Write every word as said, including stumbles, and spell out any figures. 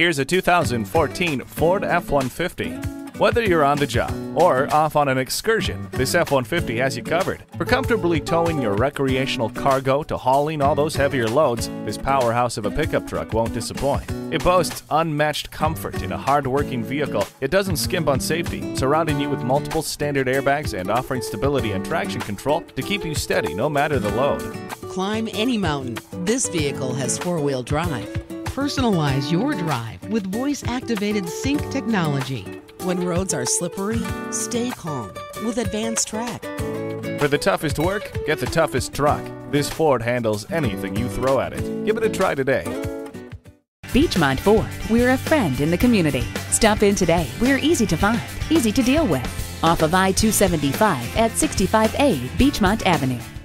Here's a two thousand fourteen Ford F one fifty. Whether you're on the job or off on an excursion, this F one fifty has you covered. For comfortably towing your recreational cargo to hauling all those heavier loads, this powerhouse of a pickup truck won't disappoint. It boasts unmatched comfort in a hard-working vehicle. It doesn't skimp on safety, surrounding you with multiple standard airbags and offering stability and traction control to keep you steady no matter the load. Climb any mountain. This vehicle has four-wheel drive. Personalize your drive with voice-activated sync technology. When roads are slippery, stay calm with Advanced Track. For the toughest work, get the toughest truck. This Ford handles anything you throw at it. Give it a try today. Beechmont Ford, we're a friend in the community. Stop in today. We're easy to find, easy to deal with. Off of I two seventy-five at sixty-five A Beechmont Avenue.